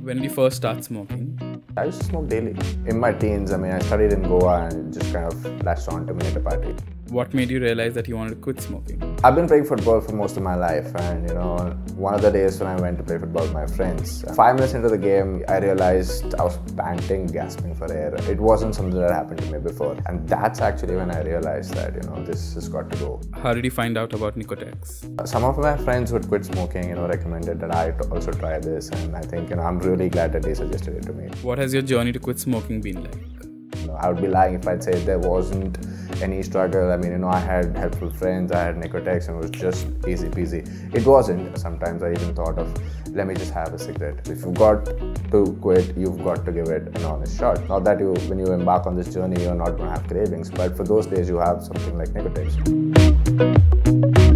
When did you first start smoking? I used to smoke daily. In my teens, I studied in Goa and it just kind of latched on to me at a party. What made you realize that you wanted to quit smoking? I've been playing football for most of my life, and one of the days when I went to play football with my friends, 5 minutes into the game, I realized I was panting, gasping for air. It wasn't something that happened to me before, and that's actually when I realized that this has got to go. How did you find out about Nicotex? Some of my friends who had quit smoking, recommended that I also try this, and I think I'm really glad that they suggested it to me. What has your journey to quit smoking been like? I would be lying if I'd say there wasn't any struggle. I had helpful friends, I had Nicotex, and it was just easy peasy. It wasn't. Sometimes I even thought of, let me just have a cigarette. If you've got to quit, you've got to give it an honest shot. Not that when you embark on this journey, you're not going to have cravings, but for those days, you have something like Nicotex.